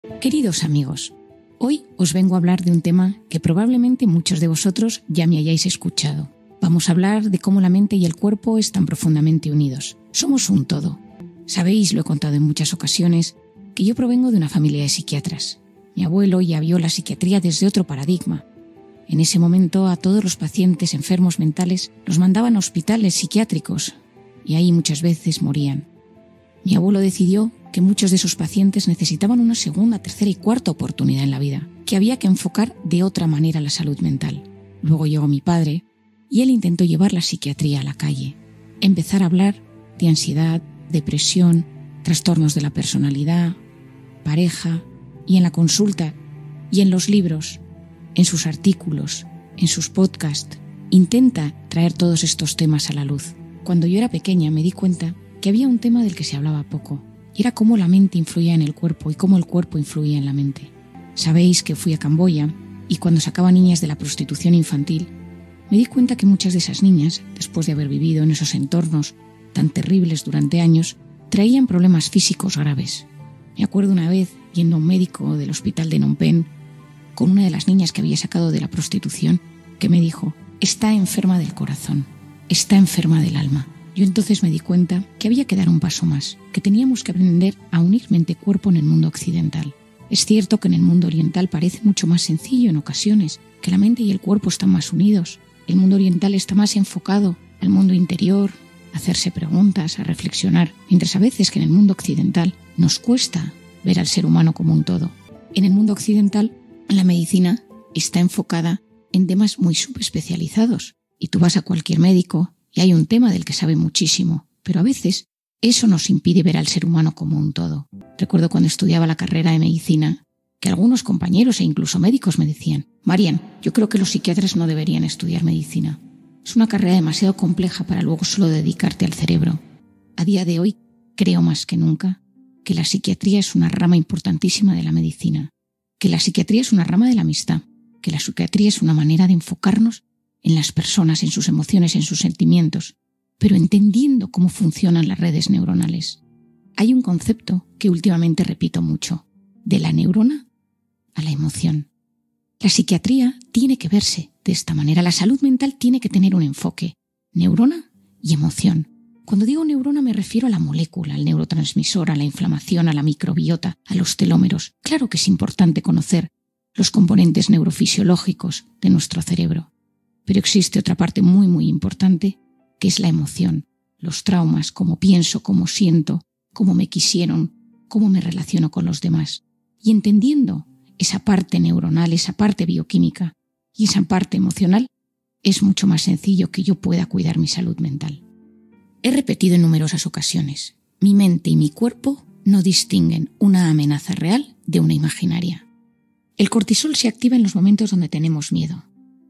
Queridos amigos, hoy os vengo a hablar de un tema que probablemente muchos de vosotros ya me hayáis escuchado. Vamos a hablar de cómo la mente y el cuerpo están profundamente unidos. Somos un todo. Sabéis, lo he contado en muchas ocasiones, que yo provengo de una familia de psiquiatras. Mi abuelo ya vio la psiquiatría desde otro paradigma. En ese momento a todos los pacientes enfermos mentales los mandaban a hospitales psiquiátricos y ahí muchas veces morían. Mi abuelo decidió que muchos de esos pacientes necesitaban una segunda, tercera y cuarta oportunidad en la vida, que había que enfocar de otra manera la salud mental. Luego llegó mi padre y él intentó llevar la psiquiatría a la calle, empezar a hablar de ansiedad, depresión, trastornos de la personalidad, pareja, y en la consulta y en los libros, en sus artículos, en sus podcasts, intenta traer todos estos temas a la luz. Cuando yo era pequeña me di cuenta que había un tema del que se hablaba poco, y era cómo la mente influía en el cuerpo y cómo el cuerpo influía en la mente. Sabéis que fui a Camboya y cuando sacaba niñas de la prostitución infantil, me di cuenta que muchas de esas niñas, después de haber vivido en esos entornos tan terribles durante años, traían problemas físicos graves. Me acuerdo una vez yendo a un médico del hospital de Phnom Penh con una de las niñas que había sacado de la prostitución, que me dijo: está enferma del corazón, está enferma del alma. Yo entonces me di cuenta que había que dar un paso más, que teníamos que aprender a unir mente-cuerpo en el mundo occidental. Es cierto que en el mundo oriental parece mucho más sencillo en ocasiones, que la mente y el cuerpo están más unidos. El mundo oriental está más enfocado al mundo interior, a hacerse preguntas, a reflexionar, mientras a veces que en el mundo occidental nos cuesta ver al ser humano como un todo. En el mundo occidental, la medicina está enfocada en temas muy subespecializados, y tú vas a cualquier médico y hay un tema del que sabe muchísimo, pero a veces eso nos impide ver al ser humano como un todo. Recuerdo cuando estudiaba la carrera de medicina que algunos compañeros e incluso médicos me decían: Marian, yo creo que los psiquiatras no deberían estudiar medicina. Es una carrera demasiado compleja para luego solo dedicarte al cerebro. A día de hoy creo más que nunca que la psiquiatría es una rama importantísima de la medicina, que la psiquiatría es una rama de la amistad, que la psiquiatría es una manera de enfocarnos en las personas, en sus emociones, en sus sentimientos, pero entendiendo cómo funcionan las redes neuronales. Hay un concepto que últimamente repito mucho: de la neurona a la emoción. La psiquiatría tiene que verse de esta manera. La salud mental tiene que tener un enfoque: neurona y emoción. Cuando digo neurona me refiero a la molécula, al neurotransmisor, a la inflamación, a la microbiota, a los telómeros. Claro que es importante conocer los componentes neurofisiológicos de nuestro cerebro. Pero existe otra parte muy, muy importante, que es la emoción, los traumas, cómo pienso, cómo siento, cómo me quisieron, cómo me relaciono con los demás. Y entendiendo esa parte neuronal, esa parte bioquímica y esa parte emocional, es mucho más sencillo que yo pueda cuidar mi salud mental. He repetido en numerosas ocasiones: mi mente y mi cuerpo no distinguen una amenaza real de una imaginaria. El cortisol se activa en los momentos donde tenemos miedo,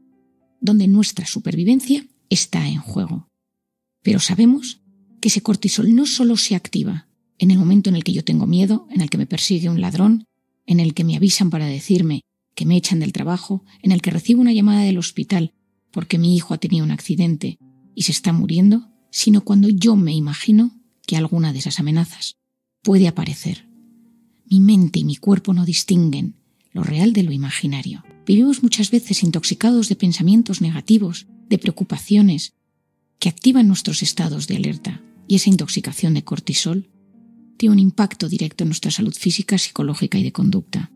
donde nuestra supervivencia está en juego. Pero sabemos que ese cortisol no solo se activa en el momento en el que yo tengo miedo, en el que me persigue un ladrón, en el que me avisan para decirme que me echan del trabajo, en el que recibo una llamada del hospital porque mi hijo ha tenido un accidente y se está muriendo, sino cuando yo me imagino que alguna de esas amenazas puede aparecer. Mi mente y mi cuerpo no distinguen lo real de lo imaginario. Vivimos muchas veces intoxicados de pensamientos negativos, de preocupaciones, que activan nuestros estados de alerta, y esa intoxicación de cortisol tiene un impacto directo en nuestra salud física, psicológica y de conducta.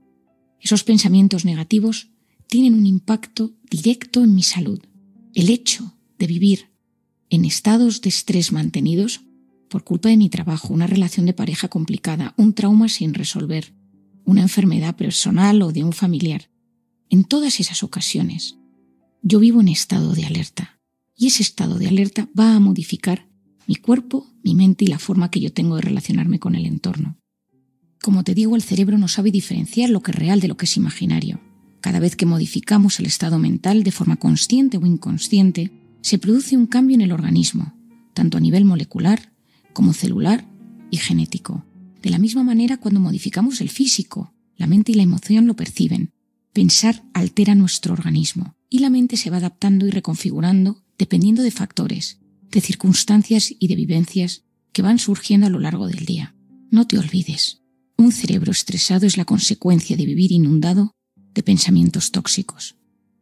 Esos pensamientos negativos tienen un impacto directo en mi salud. El hecho de vivir en estados de estrés mantenidos por culpa de mi trabajo, una relación de pareja complicada, un trauma sin resolver, una enfermedad personal o de un familiar, en todas esas ocasiones yo vivo en estado de alerta, y ese estado de alerta va a modificar mi cuerpo, mi mente y la forma que yo tengo de relacionarme con el entorno. Como te digo, el cerebro no sabe diferenciar lo que es real de lo que es imaginario. Cada vez que modificamos el estado mental de forma consciente o inconsciente, se produce un cambio en el organismo, tanto a nivel molecular como celular y genético. De la misma manera, cuando modificamos el físico, la mente y la emoción lo perciben. Pensar altera nuestro organismo y la mente se va adaptando y reconfigurando dependiendo de factores, de circunstancias y de vivencias que van surgiendo a lo largo del día. No te olvides, Un cerebro estresado es la consecuencia de vivir inundado de pensamientos tóxicos.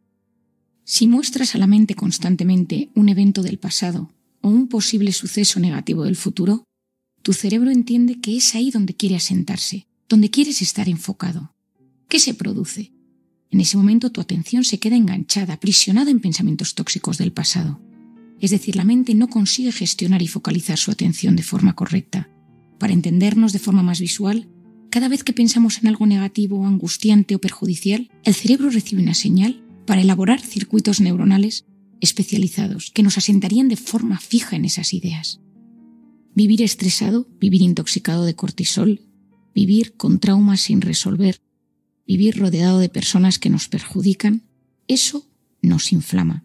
Si muestras a la mente constantemente un evento del pasado o un posible suceso negativo del futuro, tu cerebro entiende que es ahí donde quiere asentarse, donde quieres estar enfocado. ¿Qué se produce? En ese momento tu atención se queda enganchada, aprisionada en pensamientos tóxicos del pasado. Es decir, la mente no consigue gestionar y focalizar su atención de forma correcta. Para entendernos de forma más visual, cada vez que pensamos en algo negativo, angustiante o perjudicial, el cerebro recibe una señal para elaborar circuitos neuronales especializados que nos asentarían de forma fija en esas ideas. Vivir estresado, vivir intoxicado de cortisol, vivir con traumas sin resolver, vivir rodeado de personas que nos perjudican, eso nos inflama.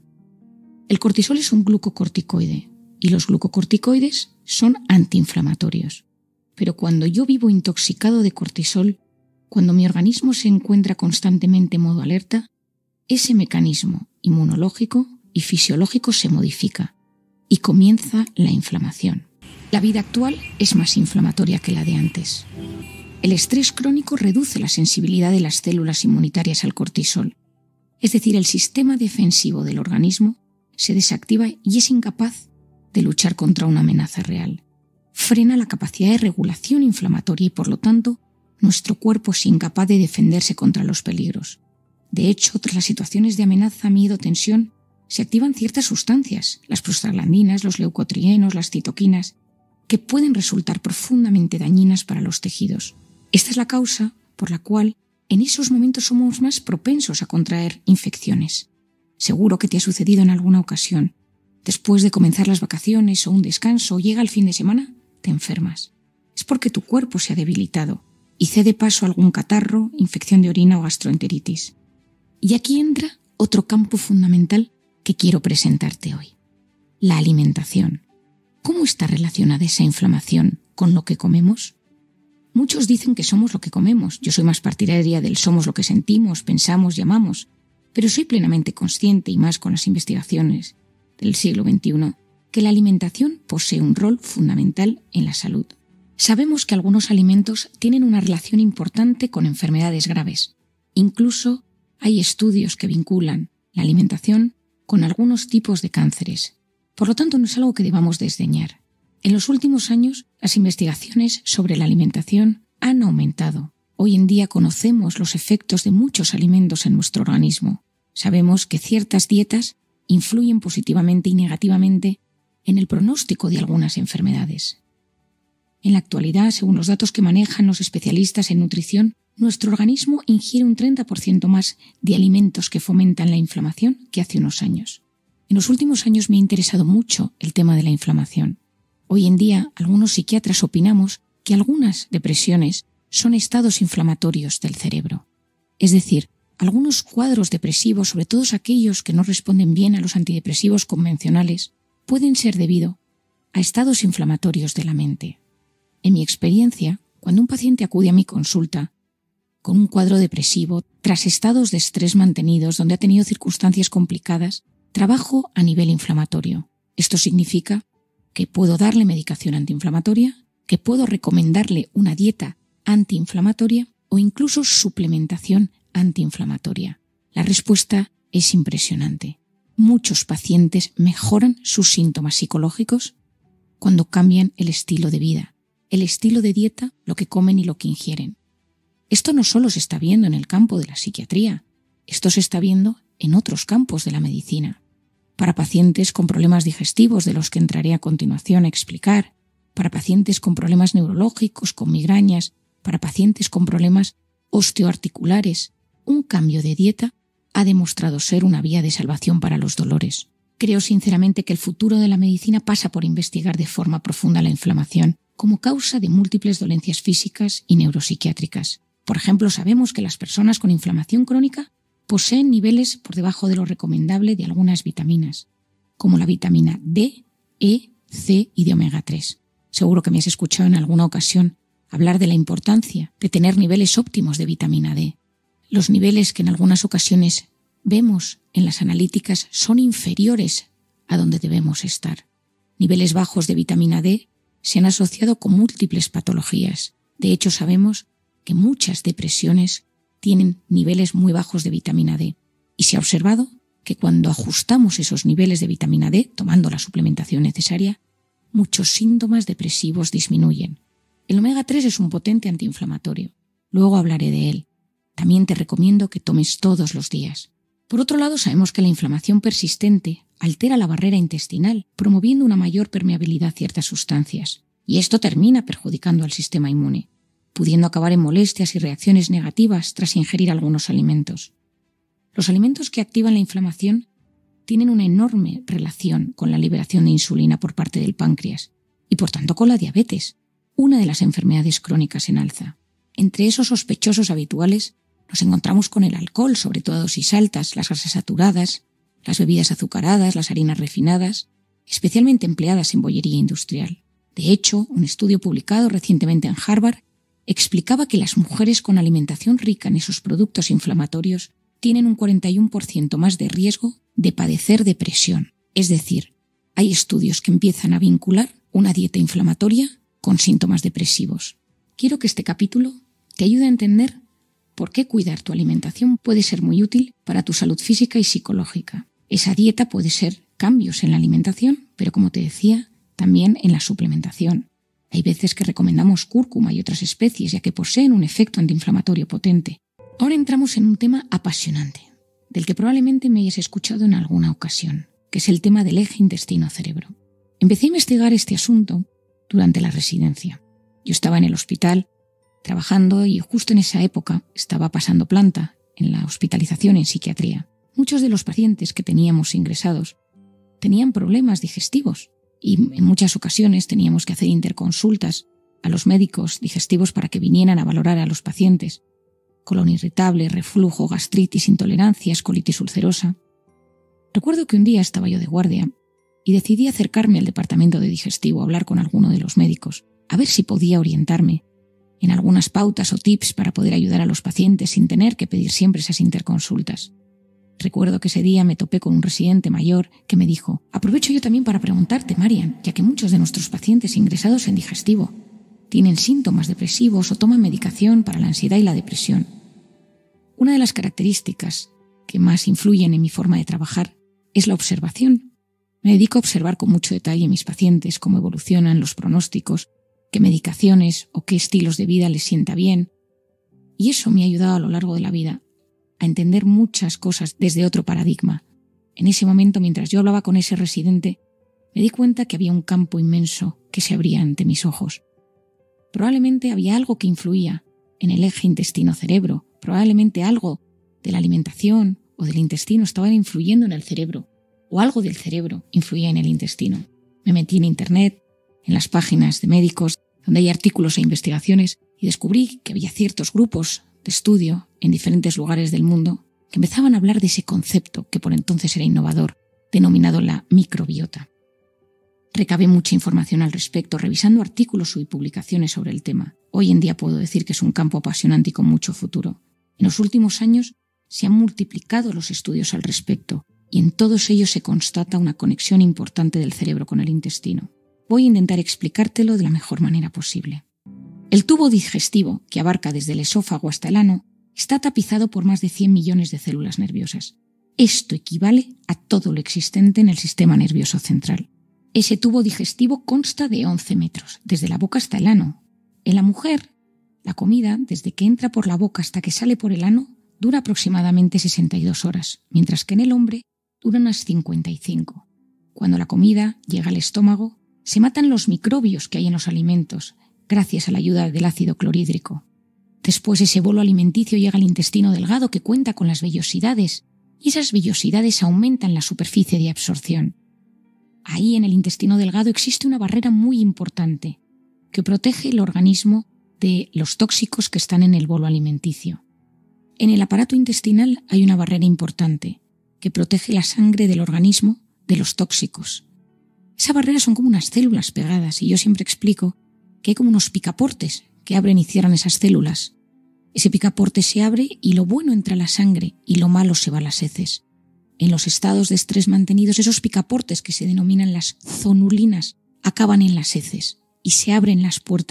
El cortisol es un glucocorticoide y los glucocorticoides son antiinflamatorios. Pero cuando yo vivo intoxicado de cortisol, cuando mi organismo se encuentra constantemente en modo alerta, ese mecanismo inmunológico y fisiológico se modifica y comienza la inflamación. La vida actual es más inflamatoria que la de antes. El estrés crónico reduce la sensibilidad de las células inmunitarias al cortisol. Es decir, el sistema defensivo del organismo se desactiva y es incapaz de luchar contra una amenaza real. Frena la capacidad de regulación inflamatoria y, por lo tanto, nuestro cuerpo es incapaz de defenderse contra los peligros. De hecho, tras las situaciones de amenaza, miedo, tensión, se activan ciertas sustancias, las prostaglandinas, los leucotrienos, las citoquinas, que pueden resultar profundamente dañinas para los tejidos. Esta es la causa por la cual en esos momentos somos más propensos a contraer infecciones. Seguro que te ha sucedido en alguna ocasión. Después de comenzar las vacaciones o un descanso, llega el fin de semana, te enfermas. Es porque tu cuerpo se ha debilitado y cede paso a algún catarro, infección de orina o gastroenteritis. Y aquí entra otro campo fundamental que quiero presentarte hoy: la alimentación. ¿Cómo está relacionada esa inflamación con lo que comemos? Muchos dicen que somos lo que comemos. Yo soy más partidaria del somos lo que sentimos, pensamos y amamos, pero soy plenamente consciente, y más con las investigaciones del siglo XXI, que la alimentación posee un rol fundamental en la salud. Sabemos que algunos alimentos tienen una relación importante con enfermedades graves. Incluso hay estudios que vinculan la alimentación con algunos tipos de cánceres. Por lo tanto, no es algo que debamos desdeñar. En los últimos años, las investigaciones sobre la alimentación han aumentado. Hoy en día conocemos los efectos de muchos alimentos en nuestro organismo. Sabemos que ciertas dietas influyen positivamente y negativamente en el pronóstico de algunas enfermedades. En la actualidad, según los datos que manejan los especialistas en nutrición, nuestro organismo ingiere un 30% más de alimentos que fomentan la inflamación que hace unos años. En los últimos años me ha interesado mucho el tema de la inflamación. Hoy en día, algunos psiquiatras opinamos que algunas depresiones son estados inflamatorios del cerebro. Es decir, algunos cuadros depresivos, sobre todo aquellos que no responden bien a los antidepresivos convencionales, pueden ser debido a estados inflamatorios de la mente. En mi experiencia, cuando un paciente acude a mi consulta con un cuadro depresivo, tras estados de estrés mantenidos donde ha tenido circunstancias complicadas, trabajo a nivel inflamatorio. Esto significa que puedo darle medicación antiinflamatoria, que puedo recomendarle una dieta antiinflamatoria o incluso suplementación antiinflamatoria. La respuesta es impresionante. Muchos pacientes mejoran sus síntomas psicológicos cuando cambian el estilo de vida, el estilo de dieta, lo que comen y lo que ingieren. Esto no solo se está viendo en el campo de la psiquiatría, esto se está viendo en otros campos de la medicina. Para pacientes con problemas digestivos, de los que entraré a continuación a explicar, para pacientes con problemas neurológicos, con migrañas, para pacientes con problemas osteoarticulares, un cambio de dieta ha demostrado ser una vía de salvación para los dolores. Creo sinceramente que el futuro de la medicina pasa por investigar de forma profunda la inflamación como causa de múltiples dolencias físicas y neuropsiquiátricas. Por ejemplo, sabemos que las personas con inflamación crónica poseen niveles por debajo de lo recomendable de algunas vitaminas, como la vitamina D, E, C y de omega 3. Seguro que me has escuchado en alguna ocasión hablar de la importancia de tener niveles óptimos de vitamina D. Los niveles que en algunas ocasiones vemos en las analíticas son inferiores a donde debemos estar. Niveles bajos de vitamina D se han asociado con múltiples patologías. De hecho, sabemos que muchas depresiones tienen niveles muy bajos de vitamina D. Y se ha observado que cuando ajustamos esos niveles de vitamina D, tomando la suplementación necesaria, muchos síntomas depresivos disminuyen. El omega 3 es un potente antiinflamatorio. Luego hablaré de él. También te recomiendo que tomes todos los días. Por otro lado, sabemos que la inflamación persistente altera la barrera intestinal, promoviendo una mayor permeabilidad a ciertas sustancias. Y esto termina perjudicando al sistema inmune, pudiendo acabar en molestias y reacciones negativas tras ingerir algunos alimentos. Los alimentos que activan la inflamación tienen una enorme relación con la liberación de insulina por parte del páncreas y por tanto con la diabetes, una de las enfermedades crónicas en alza. Entre esos sospechosos habituales nos encontramos con el alcohol, sobre todo a dosis altas, las grasas saturadas, las bebidas azucaradas, las harinas refinadas, especialmente empleadas en bollería industrial. De hecho, un estudio publicado recientemente en Harvard explicaba que las mujeres con alimentación rica en esos productos inflamatorios tienen un 41% más de riesgo de padecer depresión. Es decir, hay estudios que empiezan a vincular una dieta inflamatoria con síntomas depresivos. Quiero que este capítulo te ayude a entender por qué cuidar tu alimentación puede ser muy útil para tu salud física y psicológica. Esa dieta puede ser cambios en la alimentación, pero como te decía, también en la suplementación. Hay veces que recomendamos cúrcuma y otras especies, ya que poseen un efecto antiinflamatorio potente. Ahora entramos en un tema apasionante, del que probablemente me hayas escuchado en alguna ocasión, que es el tema del eje intestino-cerebro. Empecé a investigar este asunto durante la residencia. Yo estaba en el hospital trabajando y justo en esa época estaba pasando planta en la hospitalización en psiquiatría. Muchos de los pacientes que teníamos ingresados tenían problemas digestivos y en muchas ocasiones teníamos que hacer interconsultas a los médicos digestivos para que vinieran a valorar a los pacientes. Colon irritable, reflujo, gastritis, intolerancias, colitis ulcerosa. Recuerdo que un día estaba yo de guardia y decidí acercarme al departamento de digestivo a hablar con alguno de los médicos, a ver si podía orientarme en algunas pautas o tips para poder ayudar a los pacientes sin tener que pedir siempre esas interconsultas. Recuerdo que ese día me topé con un residente mayor que me dijo: aprovecho yo también para preguntarte, Marian, ya que muchos de nuestros pacientes ingresados en digestivo tienen síntomas depresivos o toman medicación para la ansiedad y la depresión. Una de las características que más influyen en mi forma de trabajar es la observación. Me dedico a observar con mucho detalle a mis pacientes, cómo evolucionan los pronósticos, qué medicaciones o qué estilos de vida les sienta bien. Y eso me ha ayudado a lo largo de la vida a entender muchas cosas desde otro paradigma. En ese momento, mientras yo hablaba con ese residente, me di cuenta que había un campo inmenso que se abría ante mis ojos. Probablemente había algo que influía en el eje intestino-cerebro, probablemente algo de la alimentación o del intestino estaba influyendo en el cerebro, o algo del cerebro influía en el intestino. Me metí en internet, en las páginas de médicos, donde hay artículos e investigaciones, y descubrí que había ciertos grupos de estudio en diferentes lugares del mundo que empezaban a hablar de ese concepto que por entonces era innovador, denominado la microbiota. Recabé mucha información al respecto, revisando artículos y publicaciones sobre el tema. Hoy en día puedo decir que es un campo apasionante y con mucho futuro. En los últimos años se han multiplicado los estudios al respecto y en todos ellos se constata una conexión importante del cerebro con el intestino. Voy a intentar explicártelo de la mejor manera posible. El tubo digestivo, que abarca desde el esófago hasta el ano, está tapizado por más de 100 millones de células nerviosas. Esto equivale a todo lo existente en el sistema nervioso central. Ese tubo digestivo consta de 11 metros, desde la boca hasta el ano. En la mujer, la comida, desde que entra por la boca hasta que sale por el ano, dura aproximadamente 62 horas, mientras que en el hombre dura unas 55. Cuando la comida llega al estómago, se matan los microbios que hay en los alimentos, gracias a la ayuda del ácido clorhídrico. Después ese bolo alimenticio llega al intestino delgado que cuenta con las vellosidades, y esas vellosidades aumentan la superficie de absorción. Ahí en el intestino delgado existe una barrera muy importante que protege el organismo de los tóxicos que están en el bolo alimenticio. En el aparato intestinal hay una barrera importante que protege la sangre del organismo de los tóxicos. Esa barrera son como unas células pegadas y yo siempre explico que hay como unos picaportes que abren y cierran esas células. Ese picaporte se abre y lo bueno entra a la sangre y lo malo se va a las heces. En los estados de estrés mantenidos, esos picaportes que se denominan las zonulinas acaban en las heces y se abren las puertas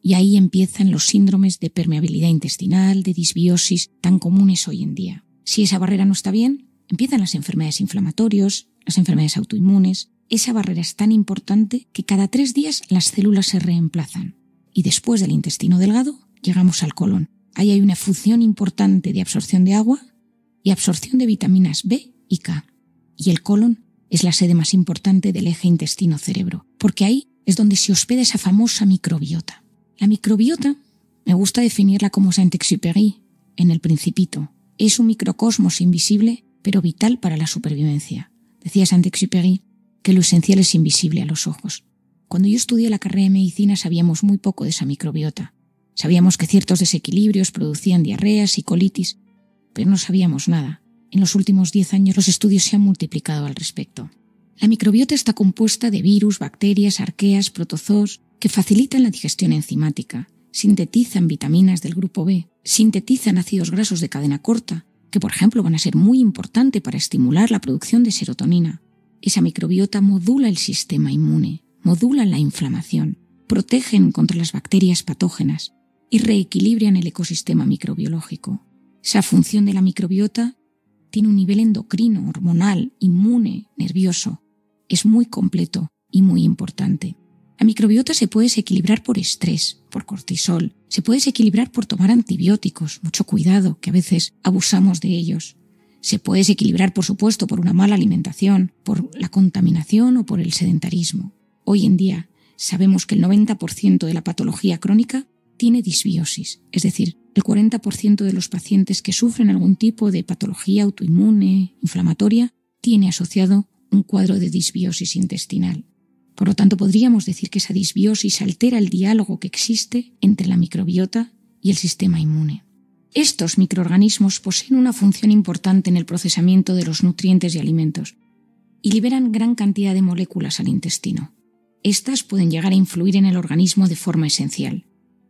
Y ahí empiezan los síndromes de permeabilidad intestinal, de disbiosis, tan comunes hoy en día. Si esa barrera no está bien, empiezan las enfermedades inflamatorias, las enfermedades autoinmunes. Esa barrera es tan importante que cada 3 días las células se reemplazan. Y después del intestino delgado, llegamos al colon. Ahí hay una función importante de absorción de agua y absorción de vitaminas B y K. Y el colon es la sede más importante del eje intestino-cerebro, porque ahí es donde se hospeda esa famosa microbiota. La microbiota, me gusta definirla como Saint-Exupéry en El Principito. Es un microcosmos invisible, pero vital para la supervivencia. Decía Saint-Exupéry que lo esencial es invisible a los ojos. Cuando yo estudié la carrera de medicina sabíamos muy poco de esa microbiota. Sabíamos que ciertos desequilibrios producían diarreas y colitis, pero no sabíamos nada. En los últimos 10 años los estudios se han multiplicado al respecto. La microbiota está compuesta de virus, bacterias, arqueas, protozoos, que facilitan la digestión enzimática, sintetizan vitaminas del grupo B, sintetizan ácidos grasos de cadena corta, que por ejemplo van a ser muy importantes para estimular la producción de serotonina. Esa microbiota modula el sistema inmune, modula la inflamación, protegen contra las bacterias patógenas y reequilibran el ecosistema microbiológico. Esa función de la microbiota tiene un nivel endocrino, hormonal, inmune, nervioso. Es muy completo y muy importante. La microbiota se puede desequilibrar por estrés, por cortisol, se puede desequilibrar por tomar antibióticos, mucho cuidado, que a veces abusamos de ellos. Se puede desequilibrar, por supuesto, por una mala alimentación, por la contaminación o por el sedentarismo. Hoy en día sabemos que el 90% de la patología crónica tiene disbiosis, es decir, el 40% de los pacientes que sufren algún tipo de patología autoinmune, inflamatoria, tiene asociado un cuadro de disbiosis intestinal. Por lo tanto, podríamos decir que esa disbiosis altera el diálogo que existe entre la microbiota y el sistema inmune. Estos microorganismos poseen una función importante en el procesamiento de los nutrientes y alimentos y liberan gran cantidad de moléculas al intestino. Estas pueden llegar a influir en el organismo de forma esencial.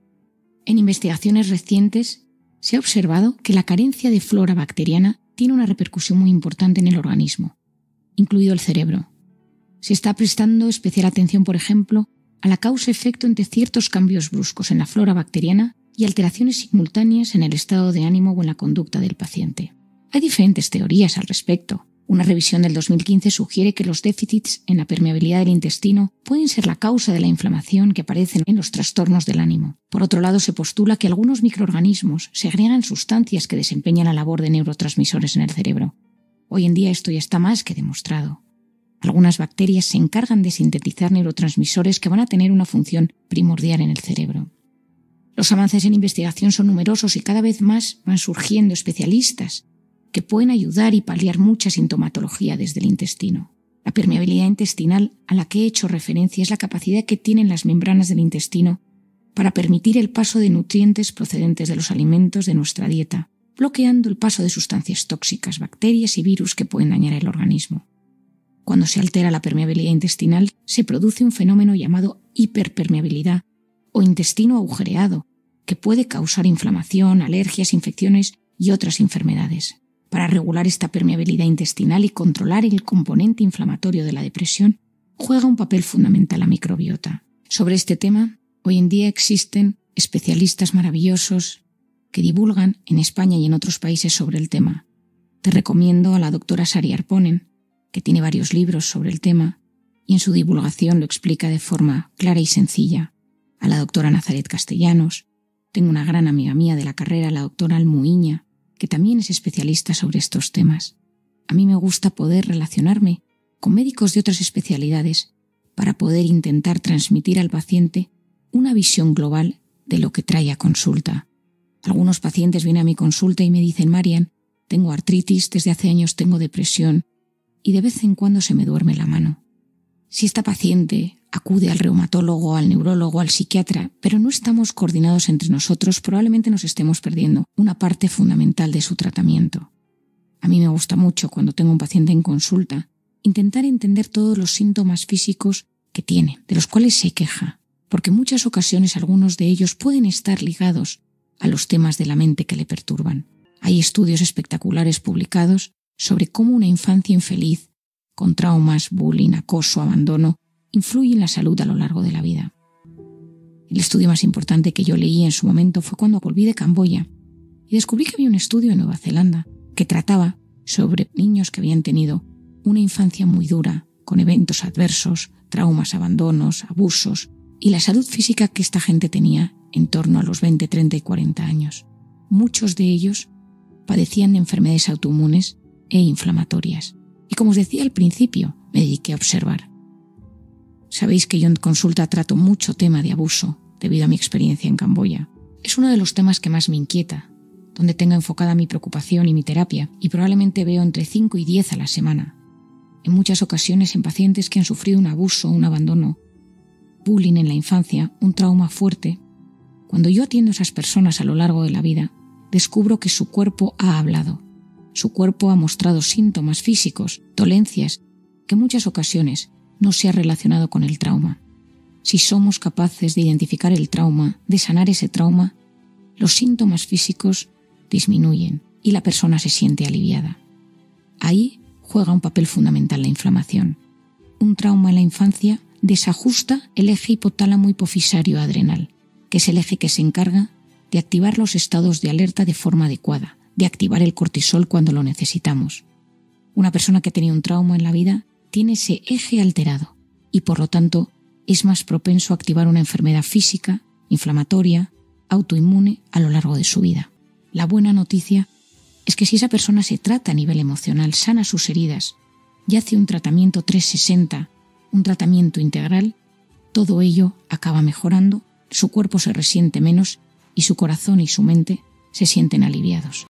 En investigaciones recientes se ha observado que la carencia de flora bacteriana tiene una repercusión muy importante en el organismo, incluido el cerebro. Se está prestando especial atención, por ejemplo, a la causa-efecto entre ciertos cambios bruscos en la flora bacteriana y alteraciones simultáneas en el estado de ánimo o en la conducta del paciente. Hay diferentes teorías al respecto. Una revisión del 2015 sugiere que los déficits en la permeabilidad del intestino pueden ser la causa de la inflamación que aparece en los trastornos del ánimo. Por otro lado, se postula que algunos microorganismos segregan sustancias que desempeñan la labor de neurotransmisores en el cerebro. Hoy en día esto ya está más que demostrado. Algunas bacterias se encargan de sintetizar neurotransmisores que van a tener una función primordial en el cerebro. Los avances en investigación son numerosos y cada vez más van surgiendo especialistas que pueden ayudar y paliar mucha sintomatología desde el intestino. La permeabilidad intestinal a la que he hecho referencia es la capacidad que tienen las membranas del intestino para permitir el paso de nutrientes procedentes de los alimentos de nuestra dieta, bloqueando el paso de sustancias tóxicas, bacterias y virus que pueden dañar el organismo. Cuando se altera la permeabilidad intestinal, se produce un fenómeno llamado hiperpermeabilidad o intestino agujereado, que puede causar inflamación, alergias, infecciones y otras enfermedades. Para regular esta permeabilidad intestinal y controlar el componente inflamatorio de la depresión, juega un papel fundamental la microbiota. Sobre este tema, hoy en día existen especialistas maravillosos que divulgan en España y en otros países sobre el tema. Te recomiendo a la doctora Sari Arponen, que tiene varios libros sobre el tema y en su divulgación lo explica de forma clara y sencilla. A la doctora Nazaret Castellanos, tengo una gran amiga mía de la carrera, la doctora Almuiña, que también es especialista sobre estos temas. A mí me gusta poder relacionarme con médicos de otras especialidades para poder intentar transmitir al paciente una visión global de lo que trae a consulta. Algunos pacientes vienen a mi consulta y me dicen: Marian, tengo artritis, desde hace años tengo depresión y de vez en cuando se me duerme la mano. Si esta paciente acude al reumatólogo, al neurólogo, al psiquiatra, pero no estamos coordinados entre nosotros, probablemente nos estemos perdiendo una parte fundamental de su tratamiento. A mí me gusta mucho, cuando tengo un paciente en consulta, intentar entender todos los síntomas físicos que tiene, de los cuales se queja, porque en muchas ocasiones algunos de ellos pueden estar ligados a los temas de la mente que le perturban. Hay estudios espectaculares publicados sobre cómo una infancia infeliz, con traumas, bullying, acoso, abandono, influye en la salud a lo largo de la vida. El estudio más importante que yo leí en su momento fue cuando volví de Camboya y descubrí que había un estudio en Nueva Zelanda que trataba sobre niños que habían tenido una infancia muy dura, con eventos adversos, traumas, abandonos, abusos y la salud física que esta gente tenía en torno a los 20, 30 y 40 años. Muchos de ellos padecían de enfermedades autoinmunes e inflamatorias. Y como os decía al principio, me dediqué a observar. Sabéis que yo en consulta trato mucho tema de abuso debido a mi experiencia en Camboya. Es uno de los temas que más me inquieta, donde tengo enfocada mi preocupación y mi terapia, y probablemente veo entre 5 y 10 a la semana. En muchas ocasiones en pacientes que han sufrido un abuso, un abandono, bullying en la infancia, un trauma fuerte. Cuando yo atiendo a esas personas a lo largo de la vida, descubro que su cuerpo ha hablado. Su cuerpo ha mostrado síntomas físicos, dolencias, que en muchas ocasiones no se ha relacionado con el trauma. Si somos capaces de identificar el trauma, de sanar ese trauma, los síntomas físicos disminuyen y la persona se siente aliviada. Ahí juega un papel fundamental la inflamación. Un trauma en la infancia desajusta el eje hipotálamo hipofisario adrenal, que es el eje que se encarga de activar los estados de alerta de forma adecuada, de activar el cortisol cuando lo necesitamos. Una persona que tenía un trauma en la vida tiene ese eje alterado y por lo tanto es más propenso a activar una enfermedad física, inflamatoria, autoinmune a lo largo de su vida. La buena noticia es que si esa persona se trata a nivel emocional, sana sus heridas y hace un tratamiento 360, un tratamiento integral, todo ello acaba mejorando, su cuerpo se resiente menos y su corazón y su mente se sienten aliviados.